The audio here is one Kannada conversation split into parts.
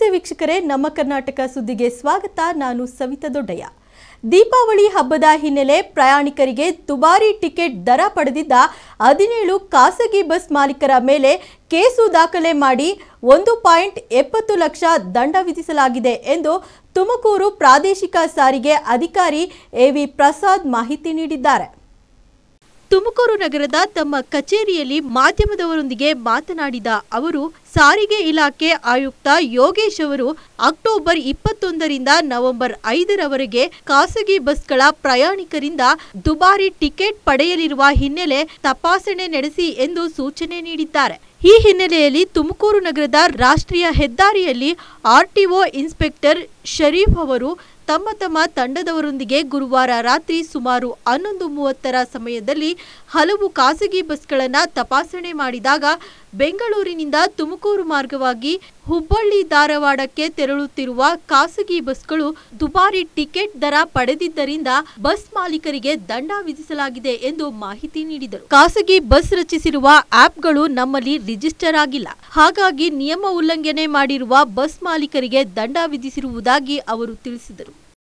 ನಮಸ್ತೆ ವೀಕ್ಷಕರೇ, ನಮ್ಮ ಕರ್ನಾಟಕ ಸುದ್ದಿಗೆ ಸ್ವಾಗತ. ನಾನು ಸವಿತಾ ದೊಡ್ಡಯ್ಯ. ದೀಪಾವಳಿ ಹಬ್ಬದ ಹಿನ್ನೆಲೆ ಪ್ರಯಾಣಿಕರಿಗೆ ದುಬಾರಿ ಟಿಕೆಟ್ ದರ ಪಡೆದಿದ್ದ 17 ಖಾಸಗಿ ಬಸ್ ಮಾಲೀಕರ ಮೇಲೆ ಕೇಸು ದಾಖಲೆ ಮಾಡಿ 1.70 ಲಕ್ಷ ದಂಡ ವಿಧಿಸಲಾಗಿದೆ ಎಂದು ತುಮಕೂರು ಪ್ರಾದೇಶಿಕ ಸಾರಿಗೆ ಅಧಿಕಾರಿ ಎವಿ ಪ್ರಸಾದ್ ಮಾಹಿತಿ ನೀಡಿದ್ದಾರೆ. ತುಮಕೂರು ನಗರದ ತಮ್ಮ ಕಚೇರಿಯಲ್ಲಿ ಮಾಧ್ಯಮದವರೊಂದಿಗೆ ಮಾತನಾಡಿದ ಅವರು, ಸಾರಿಗೆ ಇಲಾಖೆ ಆಯುಕ್ತ ಯೋಗೇಶ್ ಅವರು ಅಕ್ಟೋಬರ್ 21ರಿಂದ ನವೆಂಬರ್ 5ರವರೆಗೆ ಖಾಸಗಿ ಬಸ್ಗಳ ಪ್ರಯಾಣಿಕರಿಂದ ದುಬಾರಿ ಟಿಕೆಟ್ ಪಡೆಯಲಿರುವ ಹಿನ್ನೆಲೆ ತಪಾಸಣೆ ನಡೆಸಿ ಎಂದು ಸೂಚನೆ ನೀಡಿದ್ದಾರೆ. ಈ ಹಿನ್ನೆಲೆಯಲ್ಲಿ ತುಮಕೂರು ನಗರದ ರಾಷ್ಟ್ರೀಯ ಹೆದ್ದಾರಿಯಲ್ಲಿ ಆರ್ಟಿಒ ಇನ್ಸ್ಪೆಕ್ಟರ್ ಶರೀಫ್ ಅವರು ತಮ್ಮ ತಂಡದವರೊಂದಿಗೆ ಗುರುವಾರ ರಾತ್ರಿ ಸುಮಾರು 11:30ರ ಸಮಯದಲ್ಲಿ ಹಲವು ಖಾಸಗಿ ಬಸ್ಗಳನ್ನು ತಪಾಸಣೆ ಮಾಡಿದಾಗ ಬೆಂಗಳೂರಿನಿಂದ ತುಮಕೂರು ಮಾರ್ಗವಾಗಿ ಹುಬ್ಬಳ್ಳಿ ಧಾರವಾಡಕ್ಕೆ ತೆರಳುತ್ತಿರುವ ಖಾಸಗಿ ಬಸ್ಗಳು ದುಬಾರಿ ಟಿಕೆಟ್ ದರ ಪಡೆದಿದ್ದರಿಂದ ಬಸ್ ಮಾಲೀಕರಿಗೆ ದಂಡ ವಿಧಿಸಲಾಗಿದೆ ಎಂದು ಮಾಹಿತಿ ನೀಡಿದರು. ಖಾಸಗಿ ಬಸ್ ರಚಿಸಿರುವ ಆಪ್ಗಳು ನಮ್ಮಲ್ಲಿ ರಿಜಿಸ್ಟರ್ ಆಗಿಲ್ಲ, ಹಾಗಾಗಿ ನಿಯಮ ಉಲ್ಲಂಘನೆ ಮಾಡಿರುವ ಬಸ್ ಮಾಲೀಕರಿಗೆ ದಂಡ ವಿಧಿಸಿರುವುದಾಗಿ ಅವರು ತಿಳಿಸಿದರು.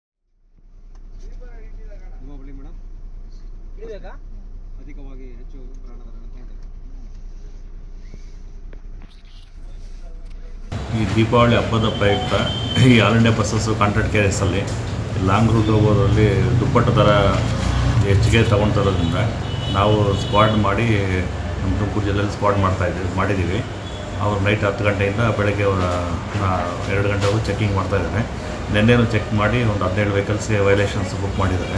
ಈ ದೀಪಾವಳಿ ಹಬ್ಬದ ಪ್ರಯುಕ್ತ ಈ ಆಲ್ ಇಂಡಿಯಾ ಬಸ್ಸಸ್ಸು ಕಾಂಟ್ರಾಕ್ಟ್ ಕೇಸಲ್ಲಿ ಲಾಂಗ್ ರೂಟ್ ಹೋಗೋದ್ರಲ್ಲಿ ದುಪ್ಪಟ್ಟು ದರ ಹೆಚ್ಚಿಗೆ ತೊಗೊಳ್ತಿರೋದ್ರಿಂದ ನಾವು ಸ್ಕ್ವಾಡ್ ಮಾಡಿ ನಮ್ಮ ತುಮಕೂರು ಜಿಲ್ಲೆಯಲ್ಲಿ ಸ್ಕ್ವಾಡ್ ಮಾಡಿದ್ದೀವಿ. ಅವರು ನೈಟ್ 10 ಗಂಟೆಯಿಂದ ಬೆಳಗ್ಗೆ 2 ಗಂಟೆವರೆಗೂ ಚೆಕ್ಕಿಂಗ್ ಮಾಡ್ತಾಯಿದ್ದಾರೆ. ನಿನ್ನೆನೂ ಚೆಕ್ ಮಾಡಿ ಒಂದು 17 ವೆಹಿಕಲ್ಸ್ಗೆ ವೈಲೇಷನ್ಸ್ ಬುಕ್ ಮಾಡಿದ್ದಾರೆ,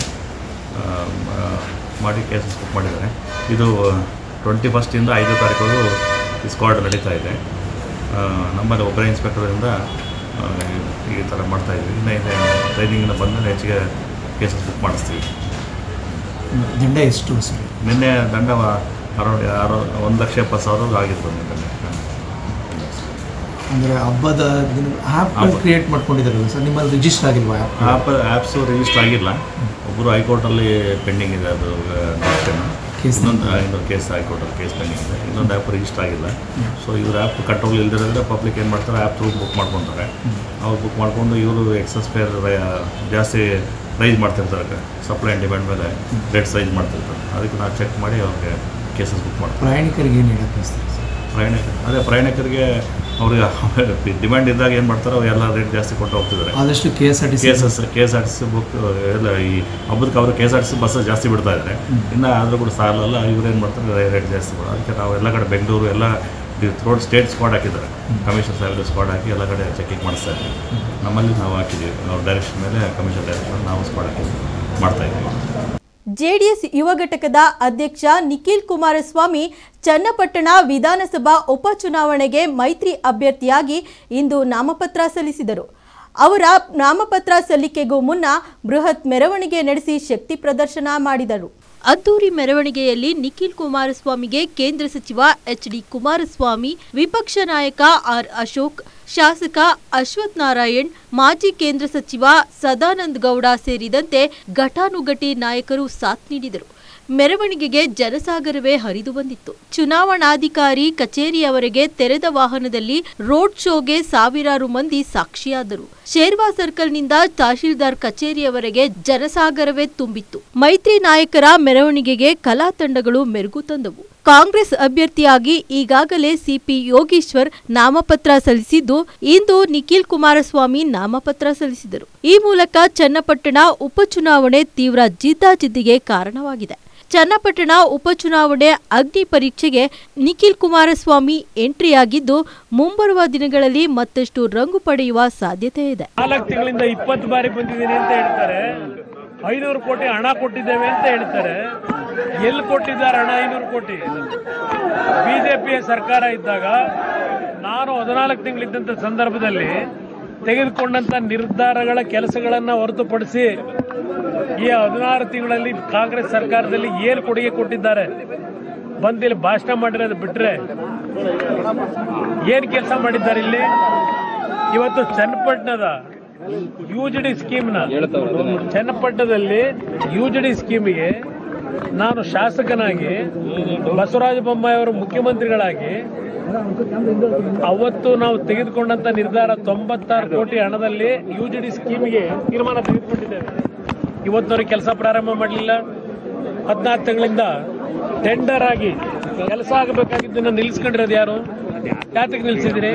ಮಾಡಿ ಕೇಸಸ್ ಬುಕ್ ಮಾಡಿದ್ದಾರೆ. ಇದು 21ರಿಂದ 5 ತಾರೀಕು ಈ ಸ್ಕ್ವಾಡ್ ನಡೀತಾ ಇದೆ. ನಮ್ಮಲ್ಲಿ ಒಬ್ಬರೇ ಇನ್ಸ್ಪೆಕ್ಟರಿಂದ ಈ ಥರ ಮಾಡ್ತಾಯಿದ್ವಿ. ಇನ್ನು ಟ್ರೈನಿಂಗಿನ ಬಂದರೆ ಹೆಚ್ಚಿಗೆ ಕೇಸಸ್ ಬುಕ್ ಮಾಡಿಸ್ತೀವಿ. ದಂಡ ಎಷ್ಟು ಸರ್? ನಿನ್ನೆ ದಂಡ ಅರೌಂಡ್ 1,70,000 ಆಗಿತ್ತು. ಅಂದರೆ ಹಬ್ಬದ ದಿನ ಆ್ಯಪ್ ಕ್ರಿಯೇಟ್ ಮಾಡ್ಕೊಂಡಿದ್ದಾರಲ್ಲ ಸರ್, ನಿಮ್ಮಲ್ಲಿ ರಿಜಿಸ್ಟರ್ ಆಗಿಲ್ವಾ? ಆ್ಯಪ್ಸು ರಿಜಿಸ್ಟರ್ ಆಗಿಲ್ಲ. ಒಬ್ಬರು ಹೈಕೋರ್ಟಲ್ಲಿ ಪೆಂಡಿಂಗ್ ಇದೆ, ಅದು ಇನ್ನೊಂದು ಕೇಸ್ ಹೈಕೋರ್ಟಲ್ಲಿ ಕೇಸ್ ಪೆಂಡಿಂಗ್ ಇದೆ. ಇನ್ನೊಂದು ಆ್ಯಪ್ ರಿಜಿಸ್ಟರ್ ಆಗಿಲ್ಲ. ಸೊ ಇವ್ರು ಆ್ಯಪ್ ಕಂಟ್ರೋಲ್ ಇಲ್ದಿರೋದ್ರೆ ಪಬ್ಲಿಕ್ ಏನು ಮಾಡ್ತಾರೆ, ಆ್ಯಪ್ ಥ್ರೂ ಬುಕ್ ಮಾಡ್ಕೊತಾರೆ. ಅವ್ರು ಬುಕ್ ಮಾಡ್ಕೊಂಡು ಇವರು ಎಕ್ಸಸ್ ಫೇರ್ ಜಾಸ್ತಿ ರೈಸ್ ಮಾಡ್ತಿರ್ತಾರೆ, ಸಪ್ಲೈ ಆ್ಯಂಡ್ ಡಿಮ್ಯಾಂಡ್ ಮೇಲೆ ರೇಟ್ ರೈಸ್ ಮಾಡ್ತಿರ್ತಾರೆ. ಅದಕ್ಕೆ ನಾವು ಚೆಕ್ ಮಾಡಿ ಅವ್ರಿಗೆ ಕೇಸಸ್ ಬುಕ್ ಮಾಡ್ತೀವಿ. ಪ್ರಯಾಣಿಕರಿಗೆ ಏನು ಹೇಳಕ್ಕೆ ಬಯಸ್ತಾರೆ ಸರ್? ಪ್ರಯಾಣಿಕರಿಗೆ ಅವ್ರಿಗೆ ಡಿಮ್ಯಾಂಡ್ ಇದ್ದಾಗ ಏನು ಮಾಡ್ತಾರೆ, ಅವ್ರು ಎಲ್ಲ ರೇಟ್ ಜಾಸ್ತಿ ಕೊಟ್ಟು ಹೋಗ್ತಿದ್ದಾರೆ. ಆದಷ್ಟು K S R T C book ಎಲ್ಲ ಈ ಹಬ್ಬಕ್ಕೆ ಅವರು K S R T C bus ಜಾಸ್ತಿ ಬಿಡ್ತಾ ಇದ್ದಾರೆ. ಇನ್ನು ಆದರೂ ಕೂಡ ಸಾಲಲ್ಲ, ಇವ್ರು ಏನು ಮಾಡ್ತಾರೆ, ರೇಟ್ ಜಾಸ್ತಿ ಕೊಡೋದು. ಅದಕ್ಕೆ ನಾವು ಎಲ್ಲ ಕಡೆ ಬೆಂಗಳೂರು ಎಲ್ಲ ಥ್ರೋಡ್ ಸ್ಟೇಟ್ ಸ್ಕ್ವಾಡ್ ಹಾಕಿದ್ದಾರೆ, ಕಮಿಷನ್ ಸಾಹೇಬರು ಸ್ಕ್ವಾಡ್ ಹಾಕಿ ಎಲ್ಲ ಕಡೆ ಚೆಕಿಂಗ್ ಮಾಡಿಸ್ತಾ ಇದ್ದೀವಿ. ನಮ್ಮಲ್ಲಿ ನಾವು ಹಾಕಿದ್ದೀವಿ, ನಾವು ಡೈರೆಕ್ಷನ್ ಮೇಲೆ ಕಮಿಷನ್ ಡೈರೆಕ್ಷನ್ ನಾವು ಸ್ಕ್ವಾಡ್ ಹಾಕಿ ಮಾಡ್ತಾಯಿದ್ದೀವಿ. ಜೆಡಿಎಸ್ ಯುವ ಘಟಕದ ಅಧ್ಯಕ್ಷ ನಿಖಿಲ್ ಕುಮಾರಸ್ವಾಮಿ ಚನ್ನಪಟ್ಟಣ ವಿಧಾನಸಭಾ ಉಪಚುನಾವಣೆಗೆ ಮೈತ್ರಿ ಅಭ್ಯರ್ಥಿಯಾಗಿ ಇಂದು ನಾಮಪತ್ರ ಸಲ್ಲಿಸಿದರು. ಅವರ ನಾಮಪತ್ರ ಸಲ್ಲಿಕೆಗೂ ಮುನ್ನ ಬೃಹತ್ ಮೆರವಣಿಗೆ ನಡೆಸಿ ಶಕ್ತಿ ಪ್ರದರ್ಶನ ಮಾಡಿದರು. ಅದ್ದೂರಿ ಮೆರವಣಿಗೆಯಲ್ಲಿ ನಿಖಿಲ್ ಕುಮಾರಸ್ವಾಮಿಗೆ ಕೇಂದ್ರ ಸಚಿವ ಎಚ್.ಡಿ. ಕುಮಾರಸ್ವಾಮಿ, ವಿಪಕ್ಷ ನಾಯಕ ಆರ್. ಅಶೋಕ್, ಶಾಸಕ ಅಶ್ವಥ್ ನಾರಾಯಣ್, ಮಾಜಿ ಕೇಂದ್ರ ಸಚಿವ ಸದಾನಂದ ಗೌಡ ಸೇರಿದಂತೆ ಘಟಾನುಘಟಿ ನಾಯಕರು ಸಾಥ್ ನೀಡಿದರು. ಮೆರವಣಿಗೆಗೆ ಜನಸಾಗರವೇ ಹರಿದು ಬಂದಿತ್ತು. ಚುನಾವಣಾಧಿಕಾರಿ ಕಚೇರಿಯವರೆಗೆ ತೆರೆದ ವಾಹನದಲ್ಲಿ ರೋಡ್ ಶೋಗೆ ಸಾವಿರಾರು ಮಂದಿ ಸಾಕ್ಷಿಯಾದರು. ಶೇರ್ವಾ ಸರ್ಕಲ್ನಿಂದ ತಹಶೀಲ್ದಾರ್ ಕಚೇರಿಯವರೆಗೆ ಜನಸಾಗರವೇ ತುಂಬಿತ್ತು. ಮೈತ್ರಿ ನಾಯಕರ ಮೆರವಣಿಗೆಗೆ ಕಲಾ ತಂಡಗಳು ಮೆರುಗು ತಂದವು. ಕಾಂಗ್ರೆಸ್ ಅಭ್ಯರ್ಥಿಯಾಗಿ ಈಗಾಗಲೇ ಸಿಪಿ ಯೋಗೇಶ್ವರ್ ನಾಮಪತ್ರ ಸಲ್ಲಿಸಿದ್ದು, ಇಂದು ನಿಖಿಲ್ ಕುಮಾರಸ್ವಾಮಿ ನಾಮಪತ್ರ ಸಲ್ಲಿಸಿದರು. ಈ ಮೂಲಕ ಚನ್ನಪಟ್ಟಣ ಉಪಚುನಾವಣೆ ತೀವ್ರ ಜಿದ್ದಾಜಿದ್ದಿಗೆ ಕಾರಣವಾಗಿದೆ. ಚನ್ನಪಟ್ಟಣ ಉಪಚುನಾವಣೆ ಅಗ್ನಿ ಪರೀಕ್ಷೆಗೆ ನಿಖಿಲ್ ಕುಮಾರಸ್ವಾಮಿ ಎಂಟ್ರಿಯಾಗಿದ್ದು, ಮುಂಬರುವ ದಿನಗಳಲ್ಲಿ ಮತ್ತಷ್ಟು ರಂಗು ಪಡೆಯುವ ಸಾಧ್ಯತೆ ಇದೆ. 4 ತಿಂಗಳಿಂದ 20 ಬಾರಿ ಬಂದಿದ್ದೀನಿ ಅಂತ ಹೇಳ್ತಾರೆ. 500 ಕೋಟಿ ಹಣ ಕೊಟ್ಟಿದ್ದೇವೆ ಅಂತ ಹೇಳ್ತಾರೆ. ಎಲ್ಲಿ ಕೊಟ್ಟಿದ್ದಾರೆ ಹಣ? 500 ಕೋಟಿ ಬಿಜೆಪಿಯ ಸರ್ಕಾರ ಇದ್ದಾಗ ನಾನು 14 ತಿಂಗಳಿದ್ದಂಥ ಸಂದರ್ಭದಲ್ಲಿ ತೆಗೆದುಕೊಂಡಂತ ನಿರ್ಧಾರಗಳ ಕೆಲಸಗಳನ್ನು ಹೊರತುಪಡಿಸಿ ಈ 16 ತಿಂಗಳಲ್ಲಿ ಕಾಂಗ್ರೆಸ್ ಸರ್ಕಾರದಲ್ಲಿ ಏನು ಕೊಡುಗೆ ಕೊಟ್ಟಿದ್ದಾರೆ ಬಂದಿಲ್ಲಿ ಭಾಷಣ ಮಾಡಿರೋದು ಬಿಟ್ರೆ ಏನು ಕೆಲಸ ಮಾಡಿದ್ದಾರೆ ಇಲ್ಲಿ? ಇವತ್ತು ಚನ್ನಪಟ್ಟಣದ ಯುಜಿಡಿ ಸ್ಕೀಮ್ನ ಚನ್ನಪಟ್ಟಣದಲ್ಲಿ ಯುಜಿಡಿ ಸ್ಕೀಮಿಗೆ ನಾನು ಶಾಸಕನಾಗಿ ಬಸವರಾಜ ಬೊಮ್ಮಾಯಿ ಅವರು ಮುಖ್ಯಮಂತ್ರಿಗಳಾಗಿ ಅವತ್ತು ನಾವು ತೆಗೆದುಕೊಂಡಂತ ನಿರ್ಧಾರ 96 ಕೋಟಿ ಹಣದಲ್ಲಿ UGD ಸ್ಕೀಮ್ಗೆ ತೀರ್ಮಾನ ತೆಗೆದುಕೊಂಡಿದ್ದೇವೆ. ಇವತ್ತವರೆಗೆ ಕೆಲಸ ಪ್ರಾರಂಭ ಮಾಡಲಿಲ್ಲ. 14 ತಿಂಗಳಿಂದ ಟೆಂಡರ್ ಆಗಿ ಕೆಲಸ ಆಗಬೇಕಾಗಿದ್ದನ್ನು ನಿಲ್ಲಿಸ್ಕೊಂಡಿರೋದು ಯಾರು? ಯಾತಕ್ಕೆ ನಿಲ್ಲಿಸಿದಿರಿ?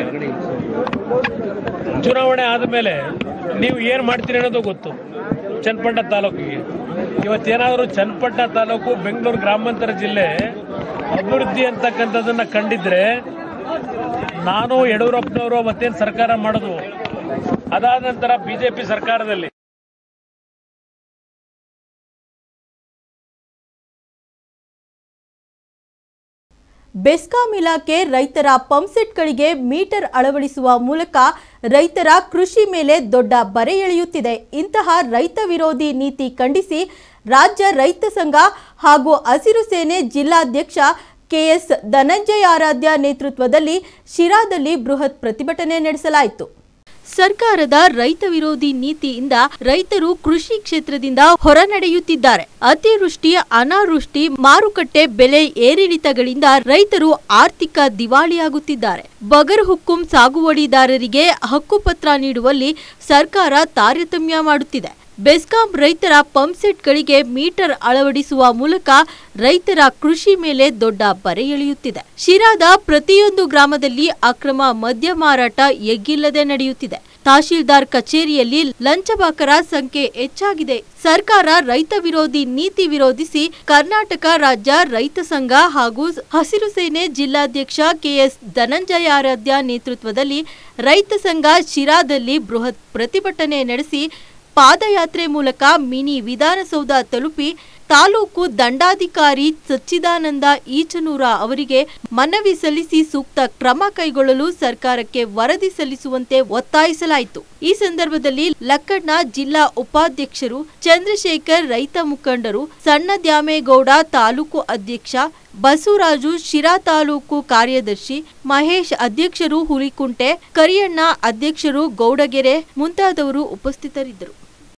ಚುನಾವಣೆ ಆದ ಮೇಲೆ ನೀವು ಏನು ಮಾಡ್ತೀರಿ ಅನ್ನೋದು ಗೊತ್ತು. ಚನ್ನಪಟ್ಟಣ ತಾಲೂಕಿಗೆ ಇವತ್ತೇನಾದರೂ ಚನ್ನಪಟ್ಟಣ ತಾಲೂಕು ಬೆಂಗಳೂರು ಗ್ರಾಮಾಂತರ ಜಿಲ್ಲೆ ಅಭಿವೃದ್ಧಿ ಅಂತಕ್ಕಂಥದ್ದನ್ನ ಕಂಡಿದ್ರೆ ನಾನು ಯಡಿಯೂರಪ್ಪನವರು ಮತ್ತೇನು ಸರ್ಕಾರ ಮಾಡೋದು. ಅದಾದ ನಂತರ ಬಿಜೆಪಿ ಸರ್ಕಾರದಲ್ಲಿ ಬೆಸ್ಕಾಂ ಇಲಾಖೆ ರೈತರ ಪಂಪ್ಸೆಟ್ಗಳಿಗೆ ಮೀಟರ್ ಅಳವಡಿಸುವ ಮೂಲಕ ರೈತರ ಕೃಷಿ ಮೇಲೆ ದೊಡ್ಡ ಬರೆ ಎಳೆಯುತ್ತಿದೆ. ಇಂತಹ ರೈತ ವಿರೋಧಿ ನೀತಿ ಖಂಡಿಸಿ ರಾಜ್ಯ ರೈತ ಸಂಘ ಹಾಗೂ ಹಸಿರು ಸೇನೆ ಜಿಲ್ಲಾಧ್ಯಕ್ಷ ಕೆಎಸ್ ಧನಂಜಯ ಆರಾಧ್ಯ ನೇತೃತ್ವದಲ್ಲಿ ಶಿರಾದಲ್ಲಿ ಬೃಹತ್ ಪ್ರತಿಭಟನೆ ನಡೆಸಲಾಯಿತು. ಸರ್ಕಾರದ ರೈತ ವಿರೋಧಿ ನೀತಿಯಿಂದ ರೈತರು ಕೃಷಿ ಕ್ಷೇತ್ರದಿಂದ ಹೊರನಡೆಯುತ್ತಿದ್ದಾರೆ. ಅತಿವೃಷ್ಟಿ, ಅನಾವೃಷ್ಟಿ, ಮಾರುಕಟ್ಟೆ ಬೆಲೆ ಏರಿಳಿತಗಳಿಂದ ರೈತರು ಆರ್ಥಿಕ ದಿವಾಳಿಯಾಗುತ್ತಿದ್ದಾರೆ. ಬಗರ್ ಹುಕ್ಕುಂ ಸಾಗುವಳಿದಾರರಿಗೆ ಹಕ್ಕುಪತ್ರ ನೀಡುವಲ್ಲಿ ಸರ್ಕಾರ ತಾರತಮ್ಯ ಮಾಡುತ್ತಿದೆ. ಬೆಸ್ಕಾಂ ರೈತರ ಪಂಪ್ಸೆಟ್ಗಳಿಗೆ ಮೀಟರ್ ಅಳವಡಿಸುವ ಮೂಲಕ ರೈತರ ಕೃಷಿ ಮೇಲೆ ದೊಡ್ಡ ಬರೆ ಎಳೆಯುತ್ತಿದೆ. ಶಿರಾದ ಪ್ರತಿಯೊಂದು ಗ್ರಾಮದಲ್ಲಿ ಅಕ್ರಮ ಮದ್ಯ ಮಾರಾಟ ಎಗ್ಗಿಲ್ಲದೆ ನಡೆಯುತ್ತಿದೆ. ತಹಶೀಲ್ದಾರ್ ಕಚೇರಿಯಲ್ಲಿ ಲಂಚಬಾಕರ ಸಂಖ್ಯೆ ಹೆಚ್ಚಾಗಿದೆ. ಸರ್ಕಾರ ರೈತ ವಿರೋಧಿ ನೀತಿ ವಿರೋಧಿಸಿ ಕರ್ನಾಟಕ ರಾಜ್ಯ ರೈತ ಸಂಘ ಹಾಗೂ ಹಸಿರು ಸೇನೆ ಜಿಲ್ಲಾಧ್ಯಕ್ಷ ಕೆಎಸ್ ಧನಂಜಯ ಆರಾಧ್ಯ ನೇತೃತ್ವದಲ್ಲಿ ರೈತ ಸಂಘ ಶಿರಾದಲ್ಲಿ ಬೃಹತ್ ಪ್ರತಿಭಟನೆ ನಡೆಸಿ ಪಾದಯಾತ್ರೆ ಮೂಲಕ ಮಿನಿ ವಿಧಾನಸೌಧ ತಲುಪಿ ತಾಲೂಕು ದಂಡಾಧಿಕಾರಿ ಸಚ್ಚಿದಾನಂದ ಈಚನೂರ ಅವರಿಗೆ ಮನವಿ ಸಲ್ಲಿಸಿ ಸೂಕ್ತ ಕ್ರಮ ಕೈಗೊಳ್ಳಲು ಸರ್ಕಾರಕ್ಕೆ ವರದಿ ಸಲ್ಲಿಸುವಂತೆ ಒತ್ತಾಯಿಸಲಾಯಿತು. ಈ ಸಂದರ್ಭದಲ್ಲಿ ಲಕ್ಕಡ್ನ ಜಿಲ್ಲಾ ಉಪಾಧ್ಯಕ್ಷರು ಚಂದ್ರಶೇಖರ್, ರೈತ ಮುಖಂಡರು, ಸಣ್ಣ ದ್ಯಾಮೇಗೌಡ, ತಾಲೂಕು ಅಧ್ಯಕ್ಷ ಬಸವರಾಜು, ಶಿರಾ ತಾಲೂಕು ಕಾರ್ಯದರ್ಶಿ ಮಹೇಶ್, ಅಧ್ಯಕ್ಷರು ಹುಲಿಕುಂಟೆ, ಕರಿಯಣ್ಣ, ಅಧ್ಯಕ್ಷರು ಗೌಡಗೆರೆ ಮುಂತಾದವರು ಉಪಸ್ಥಿತರಿದ್ದರು.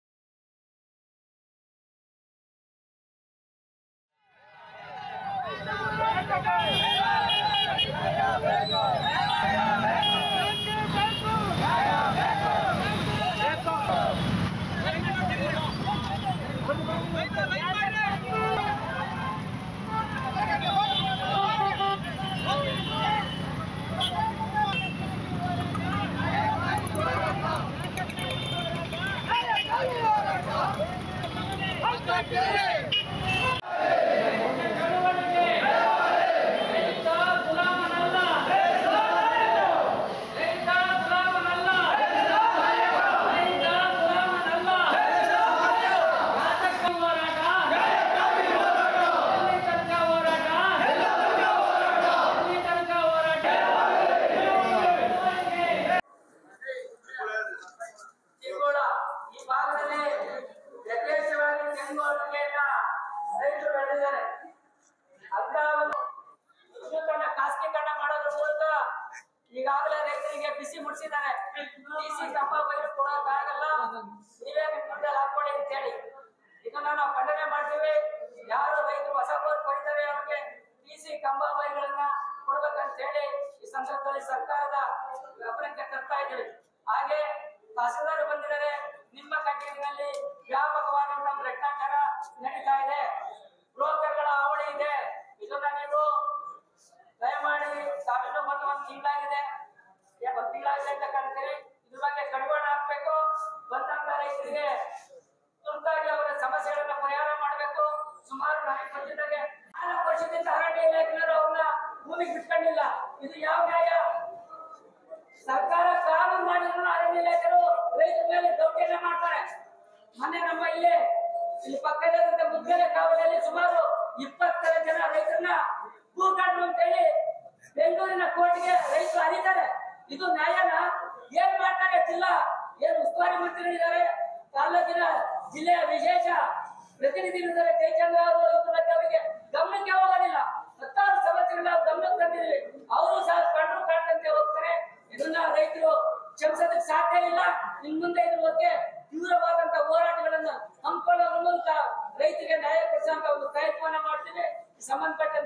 ಈಗಾಗಲೇ ರೈತರಿಗೆ ಬಿಸಿ ಮುಡಿಸಿದ್ದಾರೆ. ಟಿಸಿ ಕಂಬ ಬೈಲು ಕೊಡೋಕ್ಕಾಗಲ್ಲ, ನೀವೇ ನಿಮ್ಮ ಮುಂದೆ ಹಾಕೊಳ್ಳಿ ಅಂತ ಹೇಳಿ ಇದನ್ನ ನಾವು ಖಂಡನೆ ಮಾಡ್ತೀವಿ. ಯಾರು ರೈತರು ಹೊಸ ಬೋರ್ ಕೊಡ್ತಾರೆ ಅವ್ರಿಗೆ ಟಿಸಿ ಕಂಬ ಬೈಲುಗಳನ್ನ ಕೊಡ್ಬೇಕಂತ ಹೇಳಿ ಈ ಸಂದರ್ಭದಲ್ಲಿ ಸರ್ಕಾರದ ಗಮನಕ್ಕೆ ತರ್ತಾ ಇದ್ದೀವಿ. ಹಾಗೆ ತಹಸೀಲ್ದಾರ್ ಬಂದಿದ್ದಾರೆ. ನಿಮ್ಮ ಕಚೇರಿನಲ್ಲಿ ವ್ಯಾಪಕವಾದಂತಹ ಭ್ರಷ್ಟಾಚಾರ ನಡೀತಾ ಇದೆ, ಬ್ರೋಕರ್ಗಳ ಹಾವಳಿ ಇದೆ. ಇದನ್ನ ನೀವು ದಯಮಾಡಿ ಸಾವಿನ ಬಂದು ಒಂದು ತಿಂಗಳಾಗಿದೆ ಅಂತ ಕಾಣ್ತೀರಿ. ಇದ್ರ ಬಗ್ಗೆ ಕಡಿವಾಣ ಹಾಕ್ಬೇಕು. ಬಂದಂತ ರೈತರಿಗೆ ತುರ್ತಾಗಿ ಅವರ ಸಮಸ್ಯೆಗಳನ್ನ ಪರಿಹಾರ ಮಾಡಬೇಕು. ಸುಮಾರು ನನಗೆ ಬಂದಿದ್ದಾಗೆ 4 ವರ್ಷದಿಂದ ಅರಣ್ಯ ಇಲಾಖೆಯವರು ಅವ್ರನ್ನ ಭೂಮಿಗೆ ಬಿಟ್ಕೊಂಡಿಲ್ಲ. ಇದು ಯಾವ ನ್ಯಾಯ? ಸರ್ಕಾರ ಕಾನೂನು ಮಾಡಿದ್ರು ಅರಣ್ಯ ಇಲಾಖೆಯವರು ರೈತರ ಮೇಲೆ ದೌರ್ಜನ್ಯ ಮಾಡ್ತಾರೆ. ಮೊನ್ನೆ ನಮ್ಮ ಇಲ್ಲಿ ಪಕ್ಕದ ಮುದ್ಗಲೆ ಕಾವಲಲ್ಲಿ ಸುಮಾರು 20 ಜನ ರೈತರನ್ನ ಭೂಕಾಡ್ರು ಅಂತ ಹೇಳಿ ಬೆಂಗಳೂರಿನ ಕೋರ್ಟ್ಗೆ ರೈತರು ಅಲಿತಾರೆ. ಇದು ನ್ಯಾಯನ? ಏನ್ ಮಾಡ್ತಾರೆ? ಜಿಲ್ಲಾ ಏನು ಉಸ್ತುವಾರಿ ಮಂತ್ರಿಗಳಿದ್ದಾರೆ, ತಾಲೂಕಿನ ಜಿಲ್ಲೆಯ ವಿಶೇಷ ಪ್ರತಿನಿಧಿಗಳಿದ್ದಾರೆ ಜಯಚಂದ್ರ ಅವರು, ಅವರಿಗೆ ಗಮನಕ್ಕೆ ಹೋಗೋದಿಲ್ಲ. 10 ಸಮಸ್ಯೆಗಳನ್ನ ನಾವು ಗಮನಕ್ಕೆ ತಂದಿದ್ವಿ, ಅವರು ಸಹ ಕಂಡ್ರು ಕಾಣದಂತೆ ಹೋಗ್ತಾರೆ. ಇದನ್ನ ರೈತರು ಕ್ಷಮಿಸೋದಕ್ಕೆ ಸಾಧ್ಯ ಇಲ್ಲ. ಇನ್ ಮುಂದೆ ಇದ್ರ ಬಗ್ಗೆ ತೀವ್ರವಾದಂತಹ ಹೋರಾಟಗಳನ್ನ ಹಮ್ಮಿಕೊಳ್ಳೋದ್ರ ಮೂಲಕ ರೈತರಿಗೆ ನ್ಯಾಯ ಕೊಡಿಸುವಂತ ಒಂದು ಪ್ರಯತ್ನವನ್ನ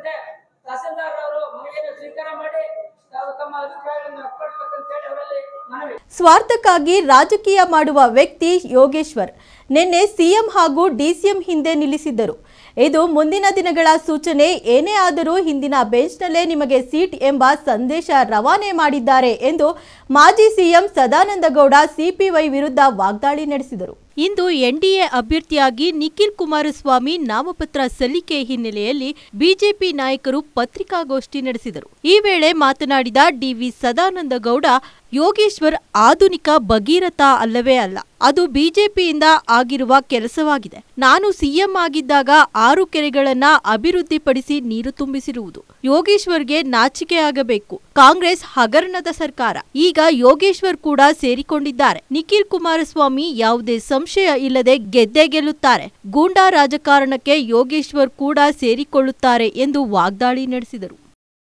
ಮತ್ತೆ ತಹಸೀಲ್ದಾರ್ ಅವರು ಮನವಿಯನ್ನು ಸ್ವೀಕಾರ ಮಾಡಿ ತಾವು ತಮ್ಮ ಅಭಿಪ್ರಾಯಗಳನ್ನು ವ್ಯಕ್ತಪಡಿಸಬೇಕಂತ ಹೇಳಿ ಅವರಲ್ಲಿ ಮನವಿ. ಸ್ವಾರ್ಥಕ್ಕಾಗಿ ರಾಜಕೀಯ ಮಾಡುವ ವ್ಯಕ್ತಿ ಯೋಗೇಶ್ವರ್ ನಿನ್ನೆ ಸಿಎಂ ಹಾಗೂ ಡಿಸಿಎಂ ಹಿಂದೆ ನಿಲ್ಲಿಸಿದ್ದರು. ಇದು ಮುಂದಿನ ದಿನಗಳ ಸೂಚನೆ. ಏನೇ ಆದರೂ ಹಿಂದಿನ ಬೆಂಚ್ನಲ್ಲೇ ನಿಮಗೆ ಸೀಟ್ ಎಂಬ ಸಂದೇಶ ರವಾನೆ ಮಾಡಿದ್ದಾರೆ ಎಂದು ಮಾಜಿ ಸಿಎಂ ಸದಾನಂದಗೌಡ ಸಿಪಿವೈ ವಿರುದ್ಧ ವಾಗ್ದಾಳಿ ನಡೆಸಿದರು. ಇಂದು ಎನ್ಡಿಎ ಅಭ್ಯರ್ಥಿಯಾಗಿ ನಿಖಿಲ್ ಕುಮಾರಸ್ವಾಮಿ ನಾಮಪತ್ರ ಸಲ್ಲಿಕೆ ಹಿನ್ನೆಲೆಯಲ್ಲಿ ಬಿಜೆಪಿ ನಾಯಕರು ಪತ್ರಿಕಾಗೋಷ್ಠಿ ನಡೆಸಿದರು. ಈ ವೇಳೆ ಮಾತನಾಡಿದ ಡಿವಿ ಸದಾನಂದಗೌಡ, ಯೋಗೇಶ್ವರ್ ಆಧುನಿಕ ಭಗೀರಥ ಅಲ್ಲವೇ ಅಲ್ಲ, ಅದು ಬಿಜೆಪಿಯಿಂದ ಆಗಿರುವ ಕೆಲಸವಾಗಿದೆ. ನಾನು ಸಿಎಂ ಆಗಿದ್ದಾಗ 6 ಕೆರೆಗಳನ್ನ ಅಭಿವೃದ್ಧಿಪಡಿಸಿ ನೀರು ತುಂಬಿಸಿರುವುದು. ಯೋಗೇಶ್ವರ್ಗೆ ನಾಚಿಕೆಯಾಗಬೇಕು. ಕಾಂಗ್ರೆಸ್ ಹಗರಣದ ಸರ್ಕಾರ. ಈಗ ಯೋಗೇಶ್ವರ್ ಕೂಡ ಸೇರಿಕೊಂಡಿದ್ದಾರೆ. ನಿಖಿಲ್ ಕುಮಾರಸ್ವಾಮಿ ಯಾವುದೇ ಸಂಶಯ ಇಲ್ಲದೆ ಗೆದ್ದೇ ಗೆಲ್ಲುತ್ತಾರೆ. ಗೂಂಡಾ ರಾಜಕಾರಣಕ್ಕೆ ಯೋಗೇಶ್ವರ್ ಕೂಡ ಸೇರಿಕೊಳ್ಳುತ್ತಾರೆ ಎಂದು ವಾಗ್ದಾಳಿ ನಡೆಸಿದರು.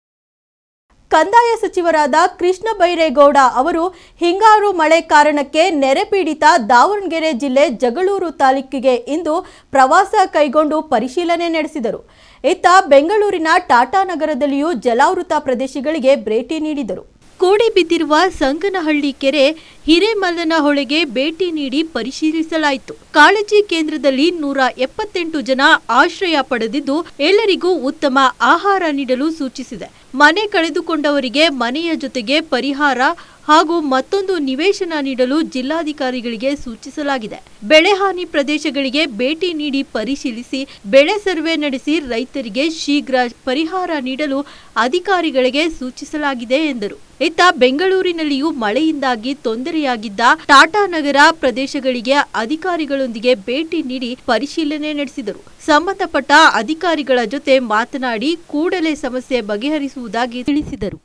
ಕಂದಾಯ ಸಚಿವರಾದ ಕೃಷ್ಣ ಬೈರೇಗೌಡ ಅವರು ಹಿಂಗಾರು ಮಳೆ ಕಾರಣಕ್ಕೆ ನೆರೆ ಪೀಡಿತ ದಾವಣಗೆರೆ ಜಿಲ್ಲೆ ಜಗಳೂರು ತಾಲೂಕಿಗೆ ಇಂದು ಪ್ರವಾಸ ಕೈಗೊಂಡು ಪರಿಶೀಲನೆ ನಡೆಸಿದರು. ಇತ್ತ ಬೆಂಗಳೂರಿನ ಟಾಟಾ ನಗರದಲ್ಲಿಯೂ ಜಲಾವೃತ ಪ್ರದೇಶಗಳಿಗೆ ಭೇಟಿ ನೀಡಿದರು. ಕೋಡಿ ಬಿದ್ದಿರುವ ಸಂಗನಹಳ್ಳಿ ಕೆರೆ ಹಿರೇಮಲ್ಲನಹೊಳೆಗೆ ಭೇಟಿ ನೀಡಿ ಪರಿಶೀಲಿಸಲಾಯಿತು. ಕಾಳಜಿ ಕೇಂದ್ರದಲ್ಲಿ 178 ಜನ ಆಶ್ರಯ ಪಡೆದಿದ್ದು ಎಲ್ಲರಿಗೂ ಉತ್ತಮ ಆಹಾರ ನೀಡಲು ಸೂಚಿಸಿದೆ. ಮನೆ ಕಳೆದುಕೊಂಡವರಿಗೆ ಮನೆಯ ಜೊತೆಗೆ ಪರಿಹಾರ ಹಾಗೂ ಮತ್ತೊಂದು ನಿವೇಶನ ನೀಡಲು ಜಿಲ್ಲಾಧಿಕಾರಿಗಳಿಗೆ ಸೂಚಿಸಲಾಗಿದೆ. ಬೆಳೆಹಾನಿ ಪ್ರದೇಶಗಳಿಗೆ ಭೇಟಿ ನೀಡಿ ಪರಿಶೀಲಿಸಿ ಬೆಳೆ ಸರ್ವೆ ನಡೆಸಿ ರೈತರಿಗೆ ಶೀಘ್ರ ಪರಿಹಾರ ನೀಡಲು ಅಧಿಕಾರಿಗಳಿಗೆ ಸೂಚಿಸಲಾಗಿದೆ ಎಂದರು. ಇತ್ತ ಬೆಂಗಳೂರಿನಲ್ಲಿಯೂ ಮಳೆಯಿಂದಾಗಿ ತೊಂದರೆಯಾಗಿದ್ದ ಟಾಟಾ ನಗರ ಪ್ರದೇಶಗಳಿಗೆ ಅಧಿಕಾರಿಗಳೊಂದಿಗೆ ಭೇಟಿ ನೀಡಿ ಪರಿಶೀಲನೆ ನಡೆಸಿದರು. ಸಂಬಂಧಪಟ್ಟ ಅಧಿಕಾರಿಗಳ ಜೊತೆ ಮಾತನಾಡಿ ಕೂಡಲೇ ಸಮಸ್ಯೆ ಬಗೆಹರಿಸುವುದಾಗಿ ತಿಳಿಸಿದರು.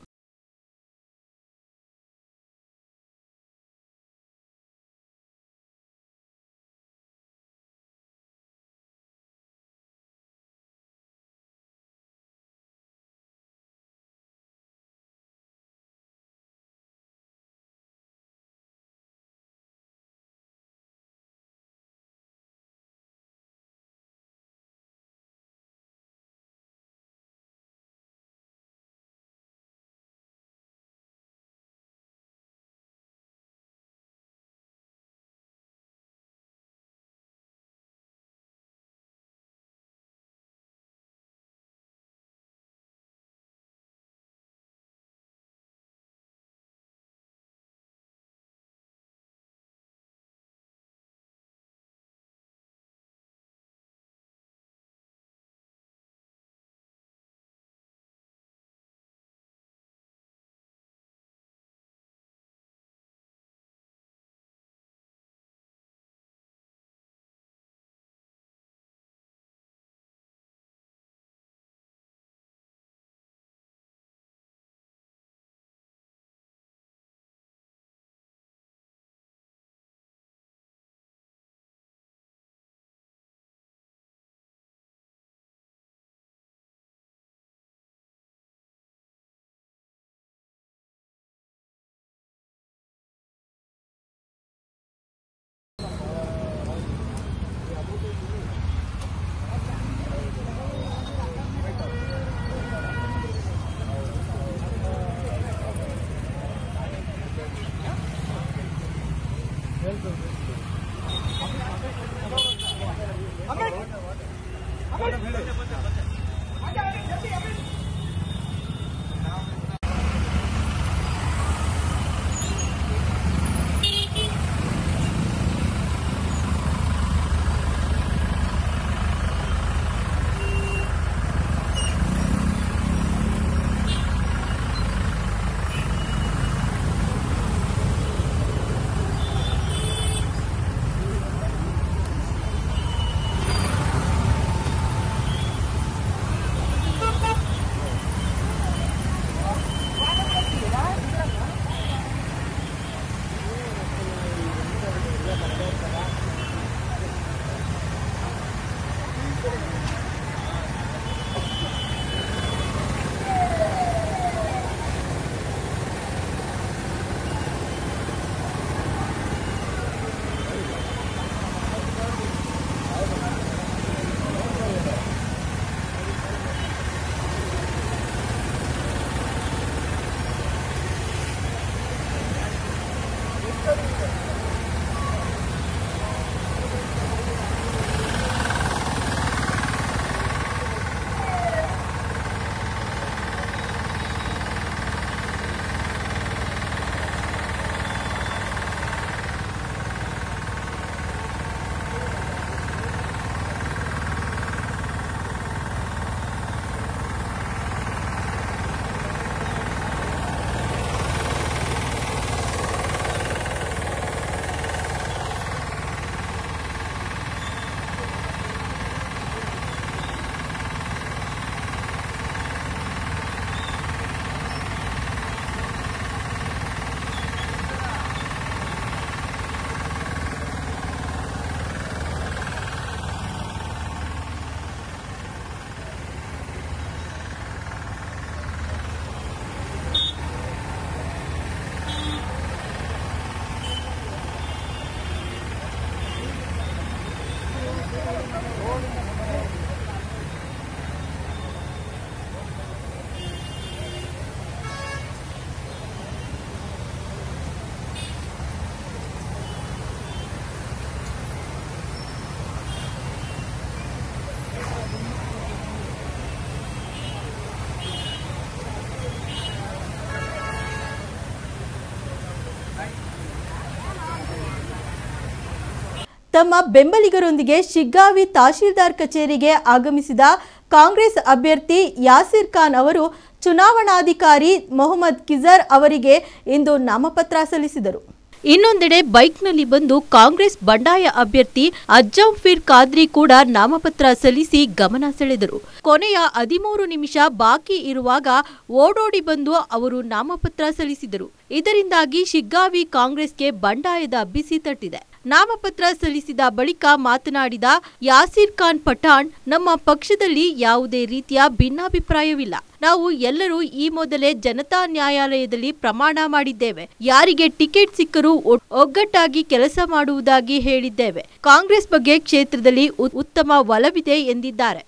ತಮ್ಮ ಬೆಂಬಲಿಗರೊಂದಿಗೆ ಶಿಗ್ಗಾವಿ ತಹಶೀಲ್ದಾರ್ ಕಚೇರಿಗೆ ಆಗಮಿಸಿದ ಕಾಂಗ್ರೆಸ್ ಅಭ್ಯರ್ಥಿ ಯಾಸಿರ್ ಖಾನ್ ಅವರು ಚುನಾವಣಾಧಿಕಾರಿ ಮೊಹಮ್ಮದ್ ಕಿಜರ್ ಅವರಿಗೆ ಇಂದು ನಾಮಪತ್ರ ಸಲ್ಲಿಸಿದರು. ಇನ್ನೊಂದೆಡೆ ಬೈಕ್ನಲ್ಲಿ ಬಂದು ಕಾಂಗ್ರೆಸ್ ಬಂಡಾಯ ಅಭ್ಯರ್ಥಿ ಅಜ್ಜಂಫೀರ್ ಖಾದ್ರಿ ಕೂಡ ನಾಮಪತ್ರ ಸಲ್ಲಿಸಿ ಗಮನ ಸೆಳೆದರು. ಕೊನೆಯ 13 ನಿಮಿಷ ಬಾಕಿ ಇರುವಾಗ ಓಡೋಡಿ ಬಂದು ಅವರು ನಾಮಪತ್ರ ಸಲ್ಲಿಸಿದರು. ಇದರಿಂದಾಗಿ ಶಿಗ್ಗಾವಿ ಕಾಂಗ್ರೆಸ್ಗೆ ಬಂಡಾಯದ ಬಿಸಿ ತಟ್ಟಿದೆ. ನಾಮಪತ್ರ ಸಲ್ಲಿಸಿದ ಬಳಿಕ ಮಾತನಾಡಿದ ಯಾಸಿರ್ ಖಾನ್ ಪಠಾಣ್, ನಮ್ಮ ಪಕ್ಷದಲ್ಲಿ ಯಾವುದೇ ರೀತಿಯ ಭಿನ್ನಾಭಿಪ್ರಾಯವಿಲ್ಲ. ನಾವು ಎಲ್ಲರೂ ಈ ಮೊದಲೇ ಜನತಾ ನ್ಯಾಯಾಲಯದಲ್ಲಿ ಪ್ರಮಾಣ ಮಾಡಿದ್ದೇವೆ. ಯಾರಿಗೆ ಟಿಕೆಟ್ ಸಿಕ್ಕರೂ ಒಗ್ಗಟ್ಟಾಗಿ ಕೆಲಸ ಮಾಡುವುದಾಗಿ ಹೇಳಿದ್ದೇವೆ. ಕಾಂಗ್ರೆಸ್ ಬಗ್ಗೆ ಕ್ಷೇತ್ರದಲ್ಲಿ ಉತ್ತಮ ಒಲವಿದೆ ಎಂದಿದ್ದಾರೆ.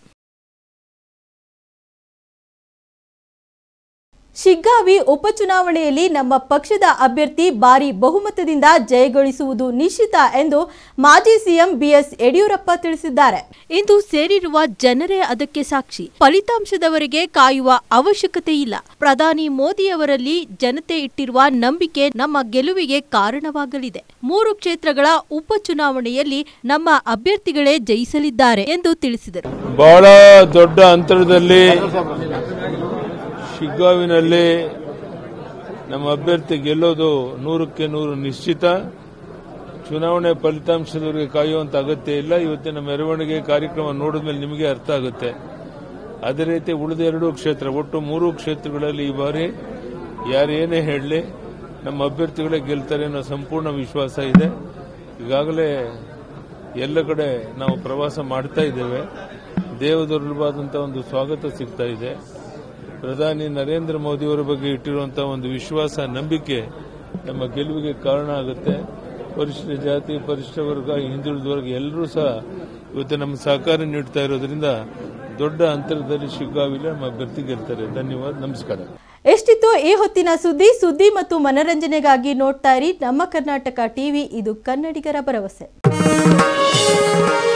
ಶಿಗ್ಗಾವಿ ಉಪಚುನಾವಣೆಯಲ್ಲಿ ನಮ್ಮ ಪಕ್ಷದ ಅಭ್ಯರ್ಥಿ ಭಾರಿ ಬಹುಮತದಿಂದ ಜಯಗಳಿಸುವುದು ನಿಶ್ಚಿತ ಎಂದು ಮಾಜಿ ಸಿಎಂ ಬಿಎಸ್ ಯಡಿಯೂರಪ್ಪ ತಿಳಿಸಿದ್ದಾರೆ. ಇಂದು ಸೇರಿರುವ ಜನರೇ ಅದಕ್ಕೆ ಸಾಕ್ಷಿ. ಫಲಿತಾಂಶದವರೆಗೆ ಕಾಯುವ ಅವಶ್ಯಕತೆ ಇಲ್ಲ. ಪ್ರಧಾನಿ ಮೋದಿಯವರಲ್ಲಿ ಜನತೆ ಇಟ್ಟಿರುವ ನಂಬಿಕೆ ನಮ್ಮ ಗೆಲುವಿಗೆ ಕಾರಣವಾಗಲಿದೆ. 3 ಕ್ಷೇತ್ರಗಳ ಉಪಚುನಾವಣೆಯಲ್ಲಿ ನಮ್ಮ ಅಭ್ಯರ್ಥಿಗಳೇ ಜಯಿಸಲಿದ್ದಾರೆ ಎಂದು ತಿಳಿಸಿದರು. ಬಹಳ ದೊಡ್ಡ ಅಂತರದಲ್ಲಿ ಶಿಗ್ಗಾವಿನಲ್ಲಿ ನಮ್ಮ ಅಭ್ಯರ್ಥಿ ಗೆಲ್ಲೋದು 100ಕ್ಕೆ 100 ನಿಶ್ಚಿತ. ಚುನಾವಣೆ ಫಲಿತಾಂಶದವರೆಗೆ ಕಾಯುವಂತ ಅಗತ್ಯ ಇಲ್ಲ. ಇವತ್ತಿನ ಮೆರವಣಿಗೆ ಕಾರ್ಯಕ್ರಮ ನೋಡಿದ ಮೇಲೆ ನಿಮಗೆ ಅರ್ಥ ಆಗುತ್ತೆ. ಅದೇ ರೀತಿ ಉಳಿದ 2 ಕ್ಷೇತ್ರ, ಒಟ್ಟು 3 ಕ್ಷೇತ್ರಗಳಲ್ಲಿ ಈ ಬಾರಿ ಯಾರೇನೇ ಹೇಳಲಿ ನಮ್ಮ ಅಭ್ಯರ್ಥಿಗಳೇ ಗೆಲ್ತಾರೆ ಅನ್ನೋ ಸಂಪೂರ್ಣ ವಿಶ್ವಾಸ ಇದೆ. ಈಗಾಗಲೇ ಎಲ್ಲ ಕಡೆ ನಾವು ಪ್ರವಾಸ ಮಾಡ್ತಾ ಇದ್ದೇವೆ. ದೇವದುರ್ಲಭವಾದಂತಹ ಒಂದು ಸ್ವಾಗತ ಸಿಗ್ತಾ ಇದೆ. ಪ್ರಧಾನಿ ನರೇಂದ್ರ ಮೋದಿಯವರ ಬಗ್ಗೆ ಇಟ್ಟಿರುವಂತಹ ಒಂದು ವಿಶ್ವಾಸ, ನಂಬಿಕೆ ನಮ್ಮ ಗೆಲುವಿಗೆ ಕಾರಣ ಆಗುತ್ತೆ. ಪರಿಶಿಷ್ಟ ಜಾತಿ, ಪರಿಶಿಷ್ಟ ವರ್ಗ, ಹಿಂದುಳಿದ ವರ್ಗ ಎಲ್ಲರೂ ಸಹ ಇವತ್ತು ನಮ್ಮ ಸಹಕಾರ ನೀಡ್ತಾ ಇರೋದ್ರಿಂದ ದೊಡ್ಡ ಅಂತರದಲ್ಲಿ ಶಿಗ್ಗಾವಿಲಿ ನಮ್ಮ ಅಭ್ಯರ್ಥಿ ಗೆಲ್ತಾರೆ. ಧನ್ಯವಾದ, ನಮಸ್ಕಾರ. ಎಷ್ಟಿತ್ತು ಈ ಹೊತ್ತಿನ ಸುದ್ದಿ ಮತ್ತು ಮನರಂಜನೆಗಾಗಿ ನೋಡ್ತಾ ಇರಿ ನಮ್ಮ ಕರ್ನಾಟಕ ಟಿವಿ. ಇದು ಕನ್ನಡಿಗರ ಭರವಸೆ.